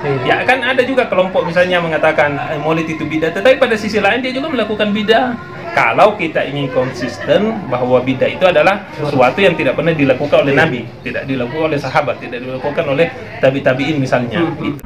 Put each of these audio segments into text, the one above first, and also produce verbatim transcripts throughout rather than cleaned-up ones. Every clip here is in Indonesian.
Ya kan ada juga kelompok misalnya mengatakan eh, maulid itu bidah, tetapi pada sisi lain dia juga melakukan bidah. Kalau kita ingin konsisten bahwa bidah itu adalah sesuatu yang tidak pernah dilakukan oleh Nabi, tidak dilakukan oleh sahabat, tidak dilakukan oleh tabi-tabiin misalnya. Hmm. Gitu.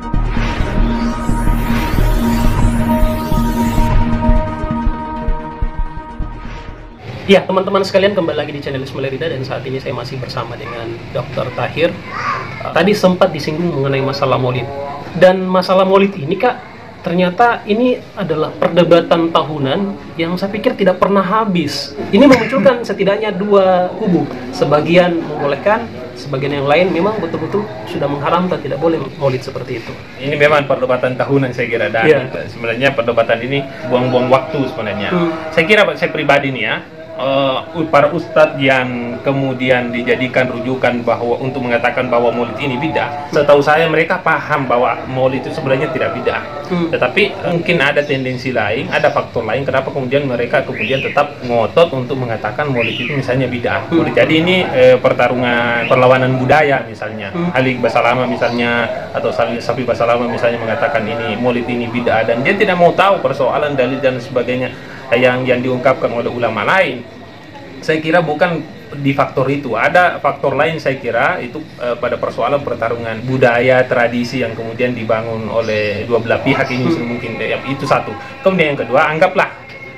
Ya, teman-teman sekalian, kembali lagi di channel Ismail-Ridha dan saat ini saya masih bersama dengan dokter Tahir. Tadi sempat disinggung mengenai masalah maulid. Dan masalah maulid ini, Kak, ternyata ini adalah perdebatan tahunan yang saya pikir tidak pernah habis. Ini memunculkan setidaknya dua kubu. Sebagian membolehkan, sebagian yang lain memang betul-betul sudah mengharamkan, tidak boleh maulid seperti itu. Ini memang perdebatan tahunan saya kira, dan Ya. sebenarnya perdebatan ini buang-buang waktu sebenarnya. Hmm. Saya kira saya pribadi nih ya, Uh, para ustadz yang kemudian dijadikan rujukan bahwa untuk mengatakan bahwa maulid ini bidah, setahu saya mereka paham bahwa maulid itu sebenarnya tidak bidah. Hmm. Tetapi mungkin ada tendensi lain, ada faktor lain kenapa kemudian mereka kemudian tetap ngotot untuk mengatakan maulid itu misalnya bidah. Hmm. Jadi ini eh, pertarungan perlawanan budaya misalnya. Hmm. Ali Basalama misalnya atau Safi Basalama misalnya mengatakan ini maulid ini bidah, dan dia tidak mau tahu persoalan dalil dan sebagainya yang yang diungkapkan oleh ulama lain. Saya kira bukan di faktor itu, ada faktor lain saya kira itu eh, pada persoalan pertarungan budaya tradisi yang kemudian dibangun oleh dua belah pihak ini mungkin ya, itu satu. Kemudian yang kedua, anggaplah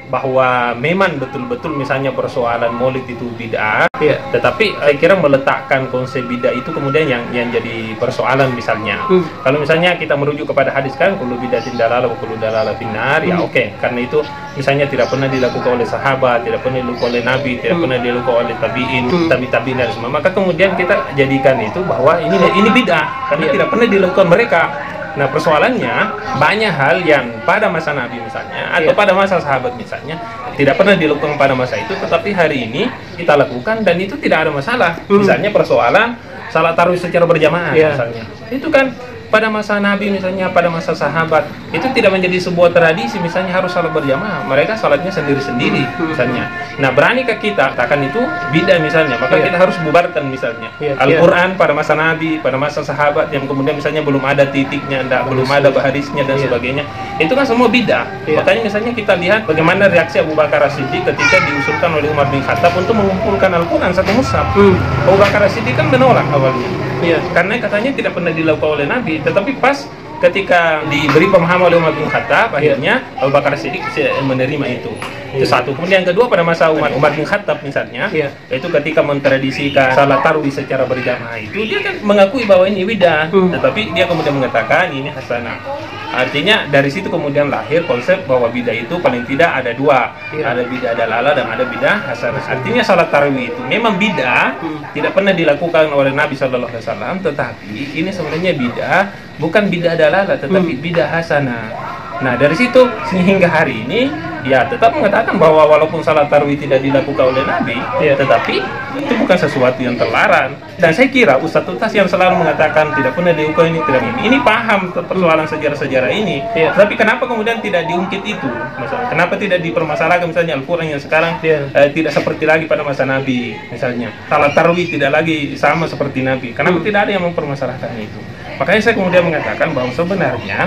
bahwa memang betul-betul misalnya persoalan maulid itu bid'ah, ya, tetapi saya kira meletakkan konsep bid'ah itu kemudian yang yang jadi persoalan misalnya. Hmm. Kalau misalnya kita merujuk kepada hadis kan, kullu bid'atin dalalah wa kullu dalalah finnar, ya oke, okay. Karena itu misalnya tidak pernah dilakukan oleh sahabat, tidak pernah dilakukan oleh nabi, tidak hmm. pernah dilakukan oleh tabi'in, hmm. tabi-tabi'in dan semua. Maka kemudian kita jadikan itu bahwa ini ini bid'ah karena ya. Tidak pernah dilakukan mereka. Nah, persoalannya banyak hal yang pada masa Nabi misalnya atau yeah. pada masa sahabat misalnya tidak pernah dilakukan pada masa itu, tetapi hari ini kita lakukan dan itu tidak ada masalah. Hmm. Misalnya persoalan salat tarawih secara berjamaah yeah. misalnya. Itu kan pada masa Nabi misalnya, pada masa sahabat itu tidak menjadi sebuah tradisi misalnya harus salat berjamaah. Mereka salatnya sendiri-sendiri misalnya. Nah, beranikah kita katakan itu bidah misalnya, maka yeah. kita harus bubarkan misalnya. Yeah. Al-Quran yeah. pada masa Nabi, pada masa sahabat yang kemudian misalnya belum ada titiknya, enggak, belum ada baharisnya dan yeah. sebagainya. Itu kan semua bidah. Yeah. Makanya misalnya kita lihat bagaimana reaksi Abu Bakar As-Siddiq ketika diusulkan oleh Umar bin Khattab untuk mengumpulkan Al-Quran satu mushaf. Hmm. Abu Bakar As-Siddiq kan menolak awalnya. Iya, karena katanya tidak pernah dilakukan oleh Nabi, tetapi pas ketika diberi pemahaman oleh Umar bin Khattab, akhirnya Abu Bakar As-Siddiq menerima itu. Itu satu. Kemudian yang kedua, pada masa Umar, Umar bin Khattab misalnya, yeah. yaitu ketika mentradisikan salat tarawih secara berjamaah itu, dia kan mengakui bahwa ini bidah, hmm. tetapi dia kemudian mengatakan ini hasanah. Artinya dari situ kemudian lahir konsep bahwa bidah itu paling tidak ada dua, yeah. ada bidah dalalah dan ada bidah hasanah. Artinya salat tarawih itu memang bidah, hmm. tidak pernah dilakukan oleh Nabi Shallallahu Alaihi Wasallam, tetapi ini sebenarnya bidah, bukan bidah dalalah, tetapi hmm. bidah hasanah. Nah, dari situ sehingga hari ini ya tetap mengatakan bahwa walaupun salat tarawih tidak dilakukan oleh Nabi, ya, tetapi itu bukan sesuatu yang terlarang. Dan saya kira ustaz-ustaz yang selalu mengatakan tidak pernah dilakukan ini, tidak ini, ini paham persoalan sejarah-sejarah ini. Ya. Tapi kenapa kemudian tidak diungkit itu? Masalah, kenapa tidak dipermasalahkan misalnya Al-Quran yang sekarang ya. eh, tidak seperti lagi pada masa Nabi misalnya. Salat tarawih tidak lagi sama seperti Nabi. Kenapa hmm. tidak ada yang mempermasalahkan itu? Makanya saya kemudian mengatakan bahwa sebenarnya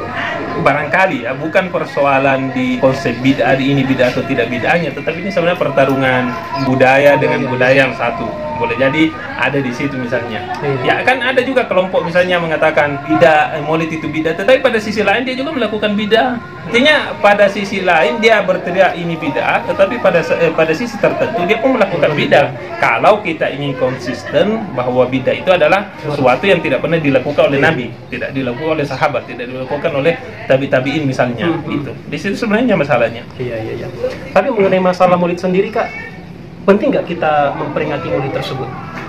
barangkali ya bukan persoalan di konsep bid'ah di ini bid'ah atau tidak bid'ahnya, tetapi ini sebenarnya pertarungan budaya dengan budaya yang satu. Boleh jadi ada di situ misalnya. Ya kan ada juga kelompok misalnya mengatakan bidah, maulid itu bidah, tetapi pada sisi lain dia juga melakukan bidah. Artinya pada sisi lain dia berteriak ini bidah, tetapi pada eh, pada sisi tertentu dia pun melakukan bidah. Kalau kita ingin konsisten bahwa bidah itu adalah sesuatu yang tidak pernah dilakukan oleh Nabi, tidak dilakukan oleh sahabat, tidak dilakukan oleh tabi-tabiin misalnya, hmm. itu. Di situ sebenarnya masalahnya. Iya iya iya. Tapi mengenai masalah maulid sendiri, Kak, penting nggak kita memperingati maulid tersebut?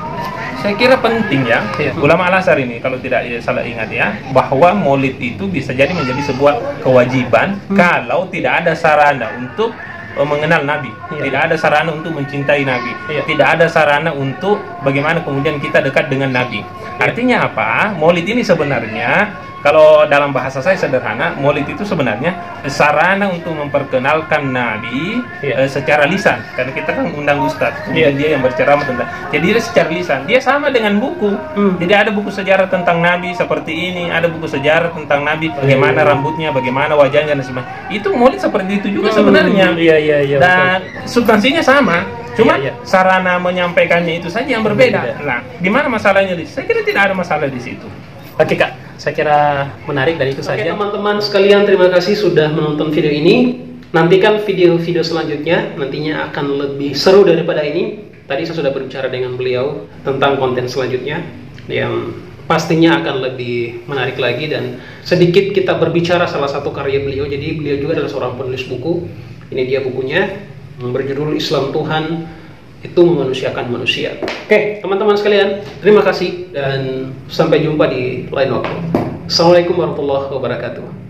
Saya kira penting ya. Ya. Ulama Al-Azhar ini kalau tidak ya, salah ingat ya, bahwa maulid itu bisa jadi menjadi sebuah kewajiban hmm. kalau tidak ada sarana untuk mengenal Nabi, ya. Tidak ada sarana untuk mencintai Nabi, ya. Tidak ada sarana untuk bagaimana kemudian kita dekat dengan Nabi. Ya. Artinya apa? Maulid ini sebenarnya kalau dalam bahasa saya sederhana, Maulid itu sebenarnya sarana untuk memperkenalkan Nabi Iya. eh, secara lisan. Karena kita kan undang Ustadz, Iya. kemudian dia yang berceramah tentang. Jadi dia secara lisan, dia sama dengan buku. Hmm. Jadi ada buku sejarah tentang Nabi seperti ini, ada buku sejarah tentang Nabi, bagaimana Iya. rambutnya, bagaimana wajahnya dan sebagainya. Itu Maulid seperti itu juga sebenarnya. Hmm, iya iya iya. Dan substansinya sama, cuma Iya, iya. sarana menyampaikannya itu saja yang berbeda. Berbeda. Nah, di mana masalahnya? di- Saya kira tidak ada masalah di situ. Oke Kak, saya kira menarik dan itu saja. Teman-teman sekalian, terima kasih sudah menonton video ini. Nantikan video-video selanjutnya, nantinya akan lebih seru daripada ini. Tadi saya sudah berbicara dengan beliau tentang konten selanjutnya yang pastinya akan lebih menarik lagi, dan sedikit kita berbicara salah satu karya beliau. Jadi beliau juga adalah seorang penulis buku. Ini dia bukunya, berjudul Islam Tuhan itu memanusiakan manusia. Oke, teman-teman sekalian, terima kasih dan sampai jumpa di lain waktu. Assalamualaikum warahmatullahi wabarakatuh.